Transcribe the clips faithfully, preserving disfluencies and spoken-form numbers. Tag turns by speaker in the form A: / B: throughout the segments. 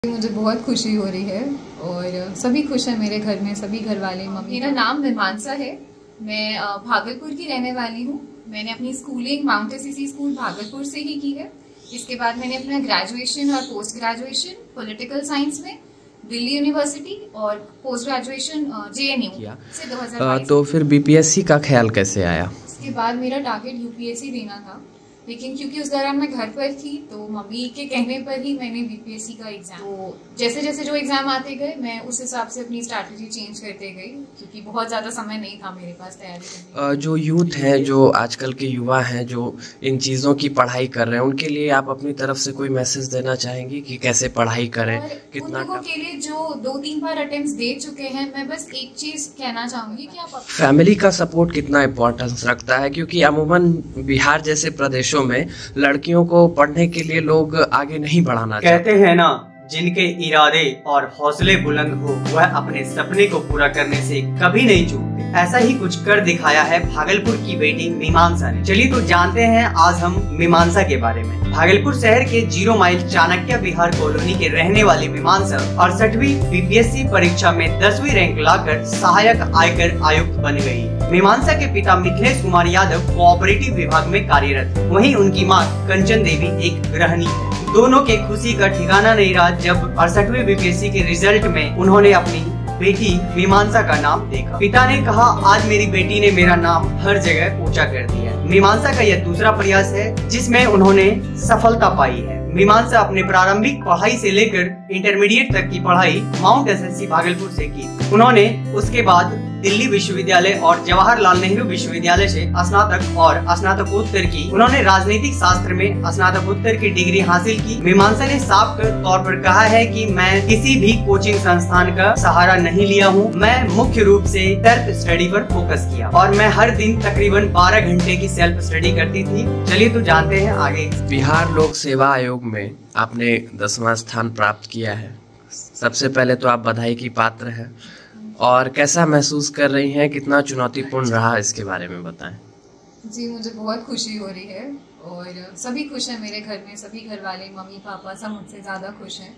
A: मुझे बहुत खुशी हो रही है और सभी खुश हैं मेरे घर में, सभी घर वाले। मम्मी, मेरा नाम मीमांसा है, मैं भागलपुर की रहने वाली हूँ। मैंने अपनी schooling Mount Assisi School Bhagalpur से ही की है। इसके बाद मैंने अपना ग्रेजुएशन और पोस्ट ग्रेजुएशन पॉलिटिकल साइंस में दिल्ली यूनिवर्सिटी और पोस्ट ग्रेजुएशन जेएनयू से दो हज़ार बाईस।
B: तो फिर बीपीएससी का ख्याल कैसे आया?
A: इसके बाद मेरा टारगेट यूपीएससी देना था, लेकिन क्योंकि उस दौरान मैं घर पर थी तो मम्मी के कहने पर ही मैंने बीपीएससी का एग्जाम, तो जैसे जैसे जो एग्जाम आते गए मैं उस हिसाब से अपनी स्ट्रैटेजी चेंज करते गई, क्योंकि बहुत ज़्यादा समय नहीं था मेरे पास तैयारी करने।
B: जो यूथ हैं, जो आजकल के युवा हैं, जो इन चीज़ों की पढ़ाई कर रहे हैं, उनके लिए आप अपनी तरफ से कोई मैसेज देना चाहेंगी कि कैसे पढ़ाई करें? कितना
A: उन लोगों के लिए जो दो तीन बार अटेम्प्ट दे चुके हैं, मैं बस एक चीज़ कहना चाहूँगी कि आप
B: फैमिली का सपोर्ट कितना इम्पोर्टेंस रखता है, क्योंकि अमूमन बिहार जैसे प्रदेशों में लड़कियों को पढ़ने के लिए लोग आगे नहीं बढ़ाना
C: कहते हैं ना, जिनके इरादे और हौसले बुलंद हो वह अपने सपने को पूरा करने से कभी नहीं चूकते। ऐसा ही कुछ कर दिखाया है भागलपुर की बेटी मीमांसा ने। चलिए तो जानते हैं आज हम मीमांसा के बारे में। भागलपुर शहर के zero mile Chanakya Vihar colony के रहने वाली मीमांसा अड़सठवीं बीपीएससी परीक्षा में दसवीं रैंक लाकर सहायक आयकर आयुक्त बन गयी। मीमांसा के पिता मिथिलेश कुमार यादव कोऑपरेटिव विभाग में कार्यरत, वहीं उनकी मां कंचन देवी एक गृहिणी है। दोनों के खुशी का ठिकाना नहीं रहा जब अड़सठवीं बीपीएससी के रिजल्ट में उन्होंने अपनी बेटी मीमांसा का नाम देखा। पिता ने कहा, आज मेरी बेटी ने मेरा नाम हर जगह ऊंचा कर दिया। मीमांसा का यह दूसरा प्रयास है जिसमें उन्होंने सफलता पाई है। मीमांसा अपने प्रारंभिक पढ़ाई से लेकर इंटरमीडिएट तक की पढ़ाई माउंट एसएससी भागलपुर से की। उन्होंने उसके बाद दिल्ली विश्वविद्यालय और जवाहरलाल नेहरू विश्वविद्यालय से स्नातक और स्नातकोत्तर की। उन्होंने राजनीतिक शास्त्र में स्नातकोत्तर की डिग्री हासिल की। मीमांसा ने साफ तौर पर कहा है कि मैं किसी भी कोचिंग संस्थान का सहारा नहीं लिया हूँ। मैं मुख्य रूप से सेल्फ स्टडी पर फोकस किया और मैं हर दिन तकरीबन बारह घंटे की सेल्फ स्टडी करती थी। चलिए तो जानते हैं आगे।
B: बिहार लोक सेवा आयोग में आपने दसवां स्थान प्राप्त किया है। सबसे पहले तो आप बधाई की पात्र हैं। और कैसा महसूस कर रही हैं, कितना चुनौतीपूर्ण रहा, इसके बारे में बताएं।
A: जी, मुझे बहुत खुशी हो रही है और सभी खुश हैं मेरे घर में, सभी घर वाले, मम्मी पापा सब मुझसे ज़्यादा खुश हैं।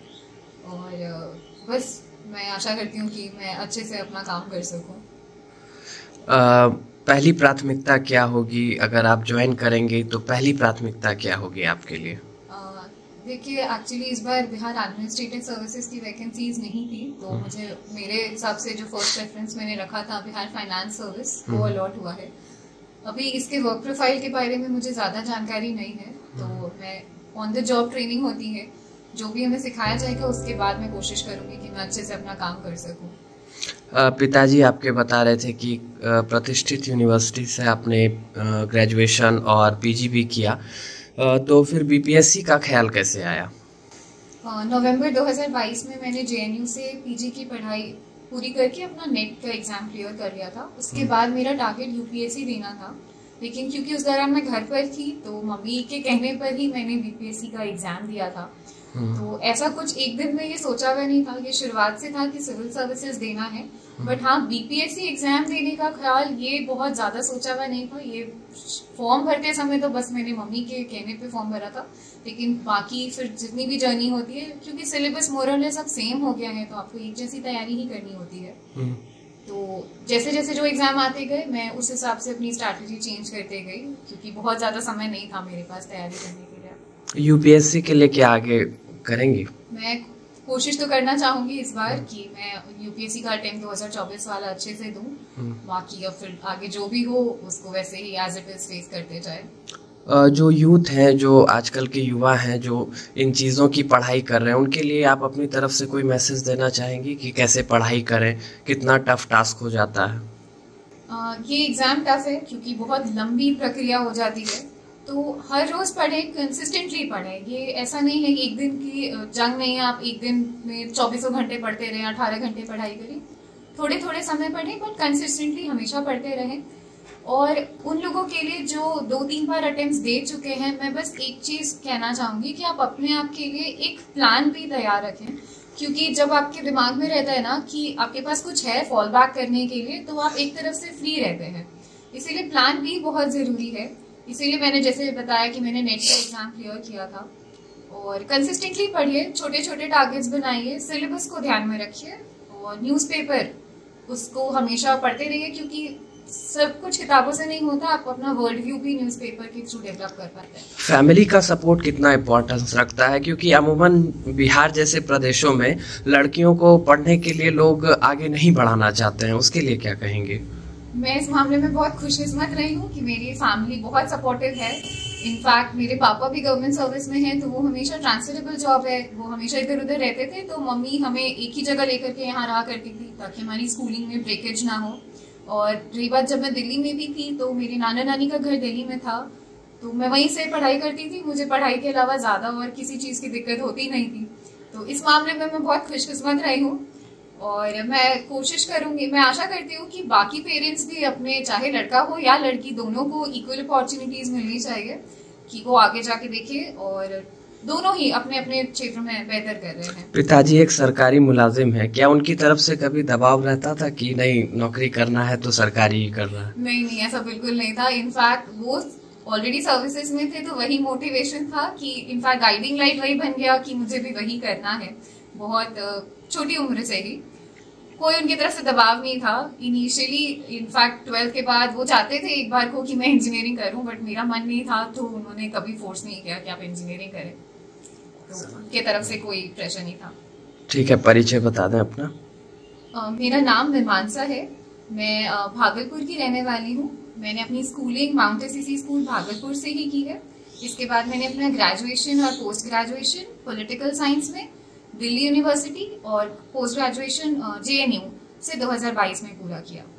A: और बस मैं आशा करती हूँ कि मैं अच्छे से अपना काम कर सकूँ।
B: पहली प्राथमिकता क्या होगी? अगर आप ज्वाइन करेंगे तो पहली प्राथमिकता क्या होगी आपके लिए?
A: देखिए, एक्चुअली इस बार बिहार एडमिनिस्ट्रेटिव सर्विसेज की वैकेंसीज नहीं थी, तो मुझे मेरे हिसाब से जो फर्स्ट प्रेफरेंस मैंने रखा था बिहार फाइनेंस सर्विस, वो अलॉट हुआ है। अभी इसके वर्क प्रोफाइल के बारे में मुझे ज़्यादा जानकारी नहीं है, तो मैं ऑन द जॉब ट्रेनिंग होती है, जो भी हमें सिखाया जाएगा उसके बाद मैं कोशिश करूँगी कि मैं अच्छे से अपना काम कर सकूँ।
B: पिताजी आपके बता रहे थे कि प्रतिष्ठित यूनिवर्सिटी से आपने ग्रेजुएशन और पीजी भी किया, तो फिर बीपीएससी का ख्याल कैसे आया?
A: नवंबर दो हज़ार बाईस में मैंने जेएनयू से पीजी की पढ़ाई पूरी करके अपना नेट का एग्ज़ाम क्लियर कर लिया था। उसके बाद मेरा टारगेट यूपीएससी देना था, लेकिन क्योंकि उस दौरान मैं घर पर थी तो मम्मी के कहने पर ही मैंने बीपीएससी का एग्ज़ाम दिया था। तो ऐसा कुछ एक दिन में ये सोचा हुआ नहीं था, ये शुरुआत से था कि सिविल सर्विसेज देना है, बट हाँ बीपीएससी एग्जाम देने का ख्याल ये बहुत ज़्यादा सोचा हुआ नहीं था। ये फॉर्म भरते समय तो बस मैंने मम्मी के कहने पे फॉर्म भरा था, लेकिन बाकी फिर जितनी भी जर्नी होती है, क्योंकि सिलेबस मोरल सब सेम हो गया है, तो आपको एक जैसी तैयारी ही करनी होती है। तो जैसे जैसे जो एग्जाम आते गए मैं उस हिसाब से अपनी स्ट्रैटेजी चेंज करते गई, क्योंकि बहुत ज़्यादा समय नहीं था मेरे पास तैयारी करने के लिए।
B: यूपीएससी के लिए क्या आगे करेंगी?
A: मैं कोशिश तो करना चाहूंगी इस बार कि मैं यूपीएससी का अटेम्प्ट दो हज़ार चौबीस वाला अच्छे से दूं। बाकी अब फिर आगे जो भी हो उसको वैसे ही एज इट इज फेस करते जाए।
B: जो यूथ हैं, जो आजकल के युवा हैं, जो इन चीज़ों की पढ़ाई कर रहे हैं, उनके लिए आप अपनी तरफ से कोई मैसेज देना चाहेंगी कि कैसे पढ़ाई करें, कितना टफ टास्क हो जाता है?
A: आ, ये एग्ज़ाम टफ है क्योंकि बहुत लंबी प्रक्रिया हो जाती है, तो हर रोज पढ़ें, कंसिस्टेंटली पढ़ें। ये ऐसा नहीं है कि एक दिन की जंग नहीं है, आप एक दिन में चौबीसों घंटे पढ़ते रहें, अठारह घंटे पढ़ाई करें। थोड़े थोड़े समय पढ़ें, बट कंसिस्टेंटली हमेशा पढ़ते रहें। और उन लोगों के लिए जो दो तीन बार अटेम्प्ट दे चुके हैं, मैं बस एक चीज़ कहना चाहूँगी कि आप अपने आप के लिए एक प्लान भी तैयार रखें, क्योंकि जब आपके दिमाग में रहता है ना कि आपके पास कुछ है फॉल बैक करने के लिए, तो आप एक तरफ से फ्री रहते हैं। इसीलिए प्लान भी बहुत ज़रूरी है। इसीलिए मैंने जैसे बताया कि मैंने नेट का एग्ज़ाम क्लियर किया था और कंसिस्टेंटली पढ़िए, छोटे छोटे टारगेट्स बनाइए, सिलेबस को ध्यान में रखिए और न्यूज़पेपर उसको हमेशा पढ़ते रहिए, क्योंकि सब कुछ किताबों से नहीं होता, आप अपना वर्ल्ड व्यू भी न्यूज़पेपर के थ्रू डेवलप कर पाते हैं।
B: फैमिली का सपोर्ट कितना इम्पोर्टेंस रखता है, क्योंकि अमूमन बिहार जैसे प्रदेशों में लड़कियों को पढ़ने के लिए लोग आगे नहीं बढ़ाना चाहते हैं, उसके लिए क्या कहेंगे?
A: मैं इस मामले में बहुत खुशकिस्मत रही हूँ कि मेरी फैमिली बहुत सपोर्टिव है। इनफैक्ट मेरे पापा भी गवर्नमेंट सर्विस में हैं, तो वो हमेशा ट्रांसफरेबल जॉब है, वो हमेशा इधर उधर रहते थे, तो मम्मी हमें एक ही जगह लेकर के यहाँ रहा करती थी ताकि हमारी स्कूलिंग में ब्रेकेज ना हो। और रही बात, जब मैं दिल्ली में भी थी तो मेरे नाना नानी का घर दिल्ली में था, तो मैं वहीं से पढ़ाई करती थी, मुझे पढ़ाई के अलावा ज़्यादा और किसी चीज़ की दिक्कत होती नहीं थी। तो इस मामले में मैं बहुत खुशकिस्मत रही हूँ और मैं कोशिश करूंगी, मैं आशा करती हूँ कि बाकी पेरेंट्स भी अपने, चाहे लड़का हो या लड़की, दोनों को इक्वल अपॉर्चुनिटीज मिलनी चाहिए कि वो आगे जाके देखे और दोनों ही अपने अपने क्षेत्र में बेहतर कर रहे हैं।
B: पिताजी एक सरकारी मुलाजिम है, क्या उनकी तरफ से कभी दबाव रहता था कि नहीं नौकरी करना है तो सरकारी ही करना है?
A: नहीं नहीं, ऐसा बिल्कुल नहीं था। इनफैक्ट वो ऑलरेडी सर्विसेज में थे, तो वही मोटिवेशन था कि इनफैक्ट गाइडिंग लाइट वही बन गया कि मुझे भी वही करना है। बहुत छोटी उम्र से ही कोई उनकी तरफ से दबाव नहीं था। इनिशियली इनफैक्ट ट्वेल्थ के बाद वो चाहते थे एक बार को कि मैं इंजीनियरिंग करूं, बट मेरा मन नहीं था, तो उन्होंने कभी फोर्स नहीं किया कि आप इंजीनियरिंग करें, तो उनके तरफ से कोई प्रेशर नहीं था।
B: ठीक है, परिचय बता दें अपना।
A: uh, मेरा नाम मीमांसा है, मैं uh, भागलपुर की रहने वाली हूँ। मैंने अपनी schooling Mount Assisi School Bhagalpur से ही की है। इसके बाद मैंने अपना ग्रेजुएशन और पोस्ट ग्रेजुएशन पॉलिटिकल साइंस में दिल्ली यूनिवर्सिटी और पोस्ट ग्रेजुएशन जेएनयू से दो हज़ार बाईस में पूरा किया।